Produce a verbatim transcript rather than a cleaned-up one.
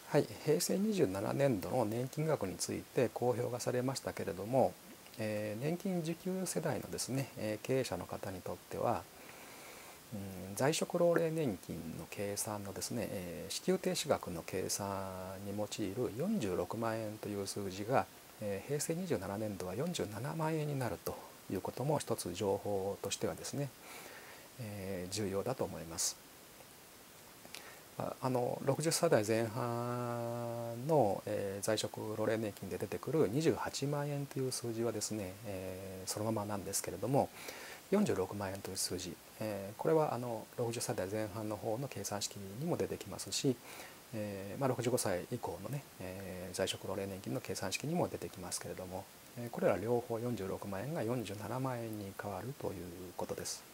はい、平成にじゅうななねん度の年金額について公表がされましたけれども、えー年金受給世代のですね、えー経営者の方にとっては、うん、在職老齢年金の計算のですね、えー支給停止額の計算に用いるよんじゅうろくまん円という数字が、えー平成にじゅうななねん度はよんじゅうななまん円になるということも一つ情報としてはですね、えー重要だと思います。あのろくじゅっさい代前半の、えー在職老齢年金で出てくるにじゅうはちまん円という数字はですね、えーそのままなんですけれども、よんじゅうろくまん円という数字、えーこれはあのろくじゅっさい代前半の方の計算式にも出てきますし、えーまあ、ろくじゅうごさい以降のね、えー在職老齢年金の計算式にも出てきますけれども、えーこれら両方よんじゅうろくまん円がよんじゅうななまん円に変わるということです。